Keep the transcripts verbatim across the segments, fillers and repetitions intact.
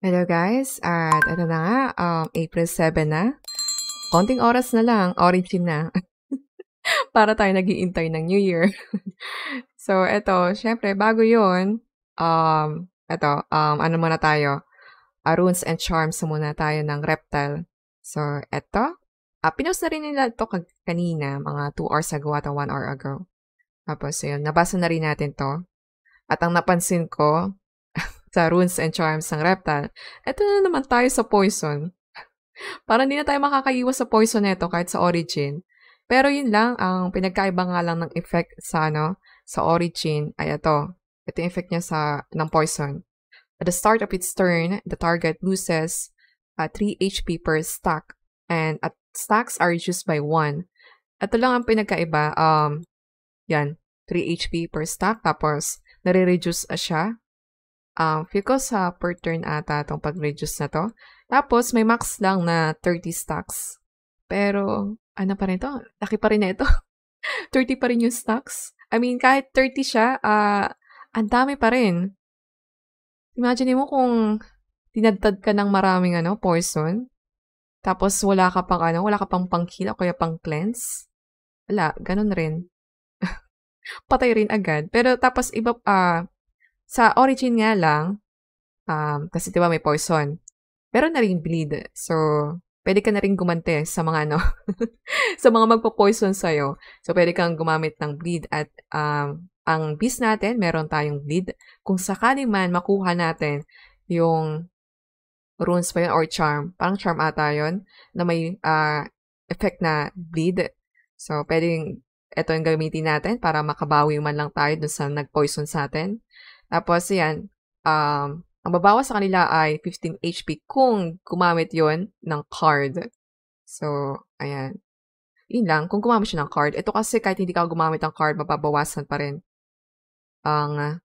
Hello guys, at ito na nga, um, April seven na. Konting oras na lang, origin na. Para tayo nag-iintay ng New Year. So, eto, syempre, bago yun, um, eto, um, ano muna tayo, uh, runes and charms muna tayo ng Reptile. So, eto, uh, pinost na rin nila ito kanina, mga two hours ago at one hour ago. Tapos, yun, nabasa na rin natin to. At ang napansin ko, sa runes and charms ng Reptile, eto na naman tayo sa poison. Parang hindi na tayo makakaiwas sa poison neto kahit sa origin. Pero yun lang, ang pinagkaiba nga lang ng effect sa ano, sa origin ay ito. Ito yung effect niya sa, ng poison. At the start of its turn, the target loses uh, three H P per stack. And at stacks are reduced by one. Ito lang ang pinagkaiba. Um, yan, three H P per stack. Tapos, nare-reduce siya. Um, feel ko sa per turn ata itong pag-reduce na to. Tapos, may max lang na thirty stacks. Pero, ano pa rin to? Laki pa rin na ito. thirty pa rin yung stacks. I mean, kahit thirty siya, uh, ang dami pa rin. Imagine mo kung tinadtad ka ng maraming ano, poison. Tapos, wala ka pang ano, wala ka pang pang-heal o kaya pang-cleanse. Wala, ganun rin. Patay rin agad. Pero, tapos, iba, ah, uh, sa origin nga lang, um, kasi diba may poison, pero na rin bleed. So, pwede ka na rin gumante sa mga ano, sa mga magpo-poison sa'yo. So, pwede kang gumamit ng bleed at um, ang beast natin, meron tayong bleed. Kung sakaling man makuha natin yung runes pa yun or charm, parang charm ata yun, na may uh, effect na bleed. So, pwedeng ito yung gamitin natin para makabawi man lang tayo dun sa nag-poison sa atin. Tapos, yan, um, ang babawas sa kanila ay fifteen H P kung gumamit yon ng card. So, ayan. Yun lang, kung gumamit siya ng card. Ito kasi kahit hindi ka gumamit ng card, mapabawasan pa rin ang, uh,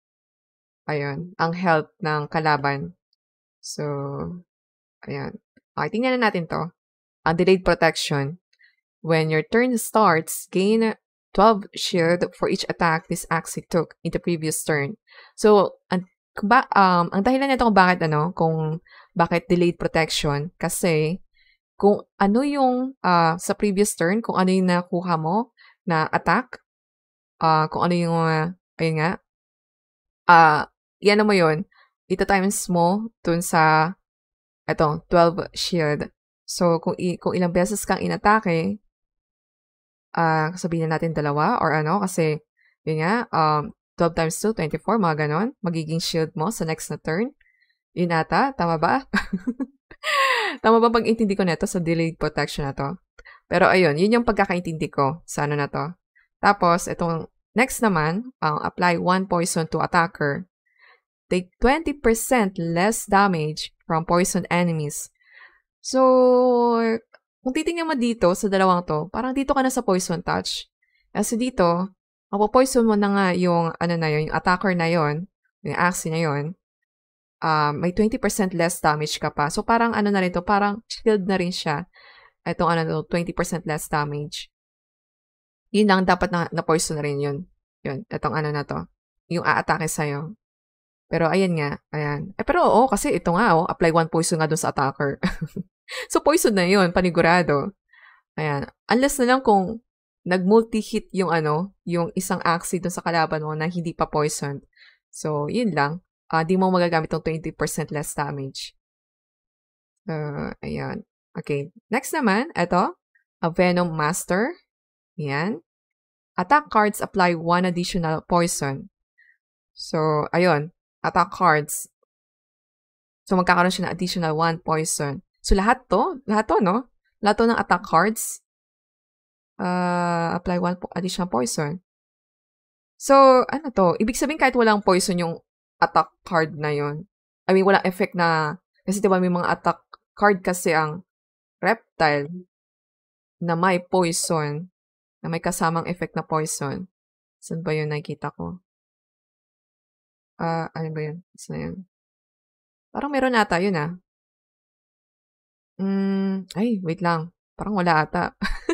ayun, ang health ng kalaban. So, ayan. Okay, tingnan na natin to. Ang delayed protection. When your turn starts, gain twelve shield for each attack this Axie took in the previous turn. So, ang, ba, um, ang dahilan nito kung bakit ano, kung bakit delayed protection, kasi kung ano yung uh, sa previous turn, kung ano yung nakuha mo na attack, uh, kung ano yung, uh, ayun nga, uh, yan mo yun, ito times mo dun sa, eto, twelve shield. So, kung, i- kung ilang beses kang inatake, Uh, sabihin na natin dalawa or ano kasi yun nga, um, twelve times two, twenty-four, mga ganon. Magiging shield mo sa next na turn. Yun ata, tama ba? Tama ba pag-intindi ko neto sa delayed protection na to? Pero ayun, yun yung pagkakaintindi ko sa ano na to. Tapos, itong next naman, uh, apply one poison to attacker. Take twenty percent less damage from poison enemies. So, kung titingnan mo dito sa dalawang to, parang dito ka na sa poison touch. Kasi dito, mapopoison mo na nga yung, ano na yun, yung attacker na yun, yung Axie na yun, uh, may twenty percent less damage ka pa. So, parang ano na rin to, parang shield na rin siya. Itong ano to, twenty percent less damage. Yun lang, dapat na, na poison na rin yun. Yun, itong ano na to, yung a-atake sa'yo. Pero, ayan nga, ayan. Eh, pero oo, kasi ito nga, oh, apply one poison nga dun sa attacker. So, poison na yun, panigurado. Ayan. Unless na lang kung nag-multi-hit yung ano, yung isang Axie dun sa kalaban mo na hindi pa poisoned. So, yun lang. Uh, di mo magagamit ng twenty percent less damage. So, ayan. Okay. Next naman, ito. A Venom Master. Ayan. Attack cards apply one additional poison. So, ayun. Attack cards. So, magkakaroon siya ng additional one poison. So, lahat to, lahat to, no? Lahat to ng attack cards, uh, apply one po additional poison. So, ano to? Ibig sabihin kahit walang poison yung attack card na yun. I mean, walang effect na, kasi diba may mga attack card kasi ang Reptile na may poison, na may kasamang effect na poison. Saan ba yun nakikita ko? Ah, uh, ano ba yun? Saan na yun? Parang meron ata yun, ah. Hmm, ay, wait lang. Parang wala ata.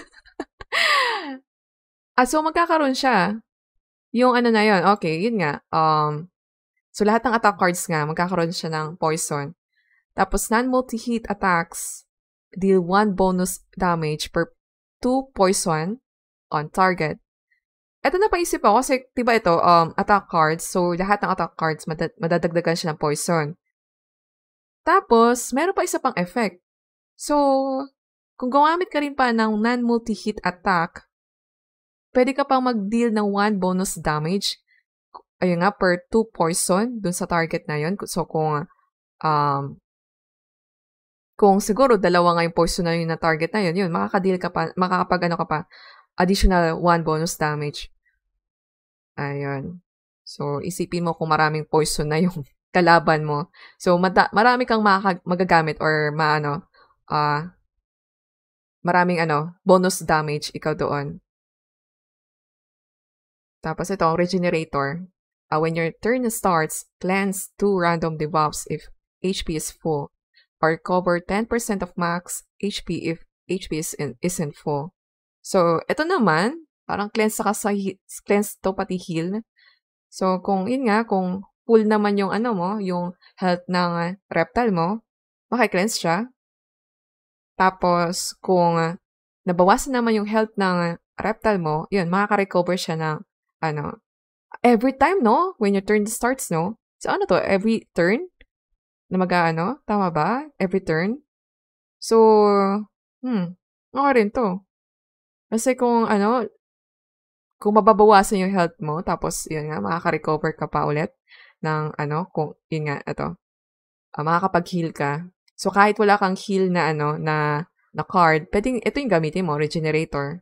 ah, so magkakaroon siya. Yung ano na yun, okay, yun nga. Um, so lahat ng attack cards nga, magkakaroon siya ng poison. Tapos, non-multi-hit attacks deal one bonus damage per two poison on target. Ito napaisip ako kasi, diba ito, um, attack cards. So, lahat ng attack cards, madad madadagdagan siya ng poison. Tapos, meron pa isa pang effect. So, kung gumamit ka rin pa ng non-multi-hit attack, pwede ka pang mag-deal ng one bonus damage. Ayun nga, per two poison dun sa target na yun. So, kung, um, kung siguro dalawa nga yung poison na yun na target na yun, yun, makaka-deal ka pa, makakapag ano ka pa, additional one bonus damage. Ayun. So, isipin mo kung maraming poison na yung kalaban mo. So, marami kang magagamit or maano, ah, uh, maraming ano, bonus damage ikaw doon. Tapos ito, regenerator. Uh, when your turn starts, cleanse two random debuffs if H P is full. Or cover ten percent of max H P if H P is in, isn't full. So, ito naman, parang cleanse ka sa cleanse to pati heal. So, kung yun nga, kung full naman yung ano mo, yung health ng reptile mo, maki-cleanse siya. Tapos, kung nabawasan naman yung health ng reptile mo, yun, makaka-recover siya ng, ano, every time, no? When your turn starts, no? So, ano to? Every turn? Na mag-ano? Tama ba? Every turn? So, hmm, okay rin to. Kasi kung, ano, kung mababawasan yung health mo, tapos, yun nga, makaka-recover ka pa ulit ng, ano, kung, yun nga, ito, uh, makakapag-heal ka. So, kahit wala kang heal na, ano, na, na card, pwedeng, ito yung gamitin mo, regenerator.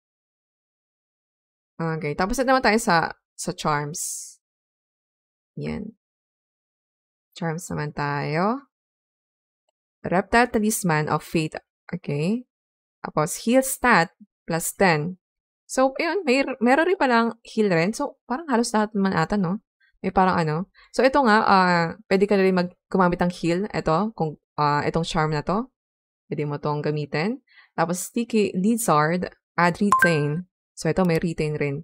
Okay, tapos ito naman tayo sa, sa charms. Yan. Charms naman tayo. Reptile Talisman of Fate. Okay. Tapos, heal stat plus ten. So, ayun, may, meron rin palang heal rin. So, parang halos lahat naman ata, no? May parang ano. So, ito nga, uh, pwede ka na rin mag gumamit ng heal. Ito, kung, uh, itong charm na to. Pwede mo itong gamitin. Tapos, Sticky Lizard, add retain. So, ito may retain rin.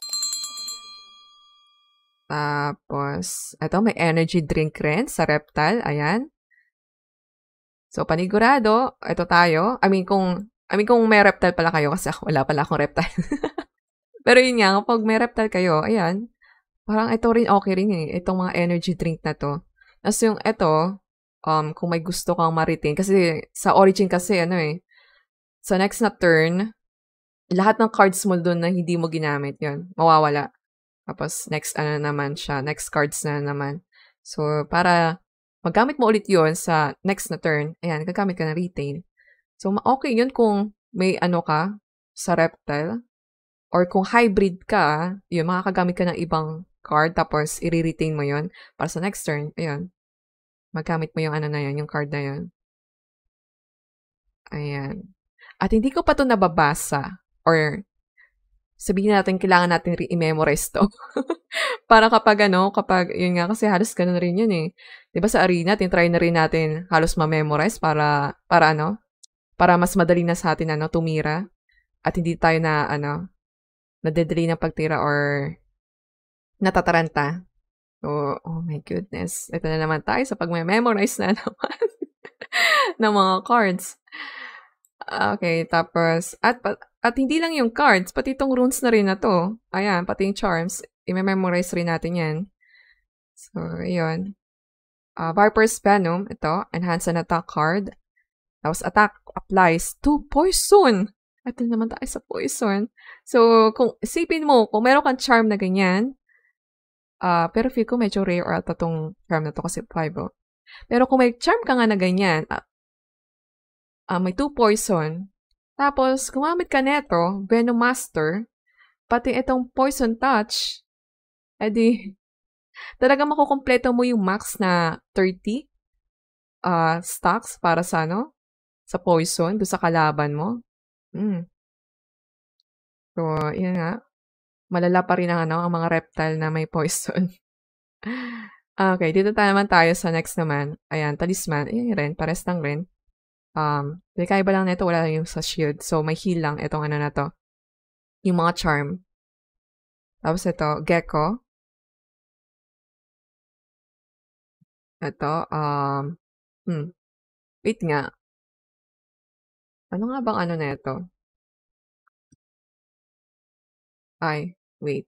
Tapos, ito may energy drink rin sa Reptile. Ayan. So, panigurado, ito tayo. I mean, kung, I mean, kung may Reptile pala kayo, kasi ako, wala pala akong Reptile. Pero yun nga, kapag may Reptile kayo, ayan, parang ito rin okay rin eh. Itong mga energy drink na to. Tapos yung ito, um, kung may gusto kang ma-retain, kasi sa Origin kasi, ano eh, sa next na turn, lahat ng cards mo doon na hindi mo ginamit, yun, mawawala. Tapos, next, ano naman siya, next cards na naman. So, para magamit mo ulit yun sa next na turn, ayan, gagamit ka na retain. So, okay yun kung may ano ka sa Reptile, or kung hybrid ka, yun, makakagamit ka ng ibang card, tapos i-retain mo yun para sa next turn, ayan, magamit mo yung ano na yun, yung card na yun. Ayan. At hindi ko pa ito nababasa, or sabihin natin, kailangan natin i-memorize to. Para kapag ano, kapag, yun nga, kasi halos ganun rin yun eh. Diba sa arena, tintry na rin natin halos ma-memorize para, para ano, para mas madali na sa atin, ano, tumira. At hindi tayo na, ano, nadedali ng pagtira or natataranta. So, oh my goodness. Ito na naman tayo sa pag-memorize na naman ng mga cards. Okay, tapos, at, at hindi lang yung cards, pati itong runes na rin na to. Ayan, pati yung charms. I-memorize rin natin yan. So, yun. Uh, Viper's Venom, ito. Enhance an attack card. Tapos, attack applies to poison. Ito naman tayo sa poison. So, kung isipin mo, kung meron kang charm na ganyan, uh, pero feel ko medyo rare or ata tong charm na to kasi five, oh. Pero kung may charm ka nga na ganyan, uh, Uh, may two poison. Tapos, gumamit ka neto, Venom Master, pati itong Poison Touch, edi, talaga makukompleto mo yung max na thirty uh, stacks para sa, ano, sa poison, doon sa kalaban mo. Mm. So, yun nga. Malala pa rin ang, ano, ang mga reptile na may poison. Okay, dito tayo naman tayo sa next naman. Ayan, talisman. Ayan rin, pares lang rin. Um, kaiba lang nito, wala lang yung sa shield. So, may heal lang itong ano na to. Yung mga charm. Tapos ito, gecko. Ito, um, hmm. Wait nga. Ano nga bang ano na ito? Ay, wait.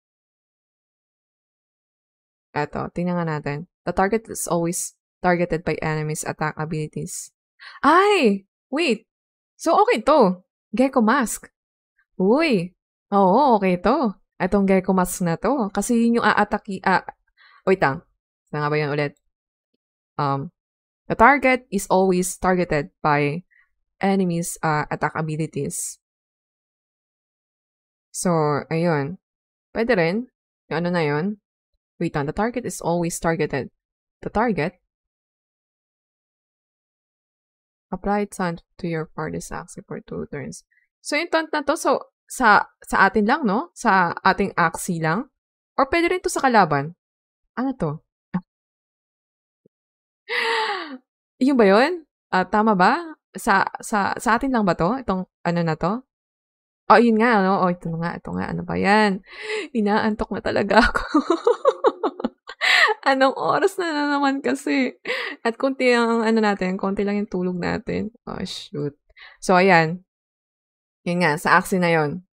Eto, tingnan nga natin. The target is always targeted by enemies' attack abilities. Ay! Wait! So, okay to. Gecko Mask. Uy! Oo, okay to. Etong Gecko Mask na to. Kasi yun yung a-ataki... Ah, wait lang. Saan nga ba yan ulit? Um, the target is always targeted by enemies' uh, attack abilities. So, ayun. Pwede rin. Yung ano na yun. Wait lang. The target is always targeted. The target? Apply taunt to your party's Axie for two turns. So, yung taunt na to, so, sa, sa atin lang, no? Sa ating Axie lang? Or pwede rin to sa kalaban? Ano to? Yun ba yun? Ah, tama ba? Sa, sa, sa atin lang ba to? Itong, ano na to? Oh, yun nga, ano? Oh, ito nga, ito nga. Ano ba yan? Inaantok na talaga ako. Anong oras na na naman kasi? At konti ang, ano natin, konti lang yung tulog natin. Oh, shoot. So, ayan. Yun nga, sa Axie na yun.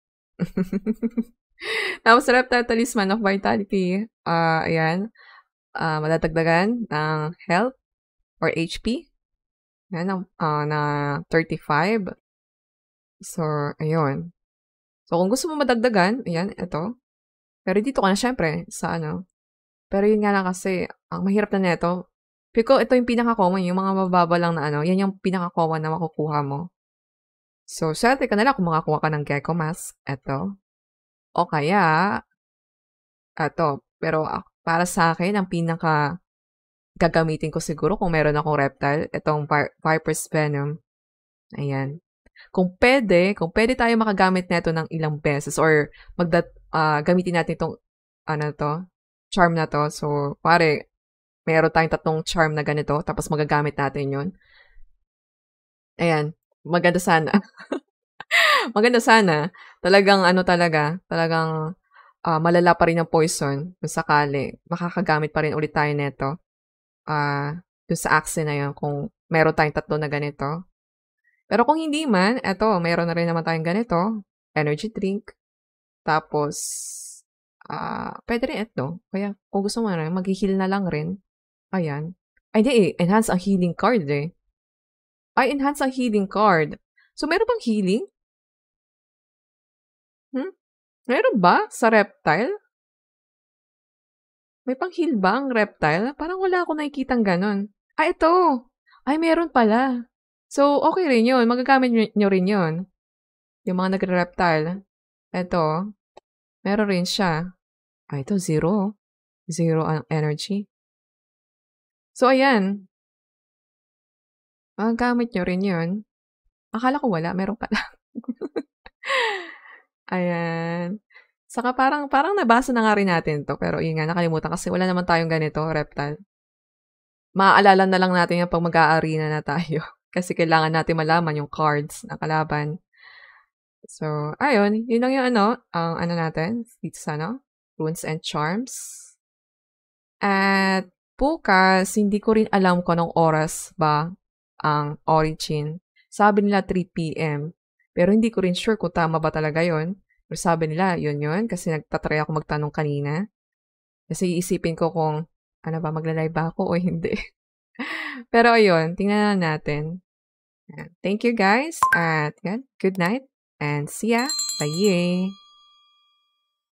Tapos, Reptile Talisman of Vitality. Ah, uh, ayan. Uh, madadagdagan ng health or H P. Ayan, uh, na thirty-five. So, ayun. So, kung gusto mo madagdagan, ayan, ito. Pero dito ka na, syempre, sa ano. Pero yun nga lang kasi, ang mahirap na neto. Pero ito yung pinaka-common, yung mga mababa lang na ano, yan yung pinaka-common na makukuha mo. So, swerte ka na lang kung makakuha ka ng Gecko Mask. Ito. O kaya, ito. Pero para sa akin, ang pinaka gagamitin ko siguro kung meron akong reptile, itong Viper's Venom. Ayan. Kung pwede, kung pwede tayo makagamit nito ng ilang beses or magda, uh, gamitin natin itong, ano to, charm na to. So, pare, meron tayong tatlong charm na ganito, tapos magagamit natin yun. Ayan. Maganda sana. Maganda sana. Talagang, ano talaga, talagang uh, malala pa rin ang poison kung sakali. Makakagamit pa rin ulit tayo nito. Uh, dun sa Axie na yun, kung meron tayong tatlo na ganito. Pero kung hindi man, eto, meron na rin naman tayong ganito, energy drink, tapos, ah, uh, pwede rin ito. Kaya, kung gusto mo na, mag-heal na lang rin. Ayan. Ay, hindi eh, enhance ang healing card eh. Ay, enhance ang healing card. So, meron bang healing? Hmm? Meron ba sa Reptile? May pang-heal ba ang Reptile? Parang wala ako nakikitang ganon. Ah, ito! Ay, meron pala. So, okay rin yun. Magagamit nyo rin yun. Yung mga nagre-reptile. Ito, meron rin siya. Ah, ito, zero. Zero ang energy. So, ayan. Magagamit nyo rin yun. Akala ko wala. Meron pala. Ayan. Saka parang, parang nabasa na nga rin natin to. Pero yun nga, nakalimutan kasi wala naman tayong ganito, reptile. Maaalala na lang natin yan pag mag-a-arena na tayo. Kasi kailangan natin malaman yung cards na kalaban. So, ayun. Yun lang yung ano, ang ano natin. Dito sa ano, Runes and Charms. At bukas, hindi ko rin alam kung anong oras ba ang Origin. Sabi nila three p m Pero hindi ko rin sure kung tama ba talaga yon. Pero sabi nila, yun yun. Kasi nagtatry ako magtanong kanina. Kasi iisipin ko kung ano ba, magla-live ba ako o hindi. Pero ayun, tingnan na natin. Thank you guys at good night and see ya. Bye.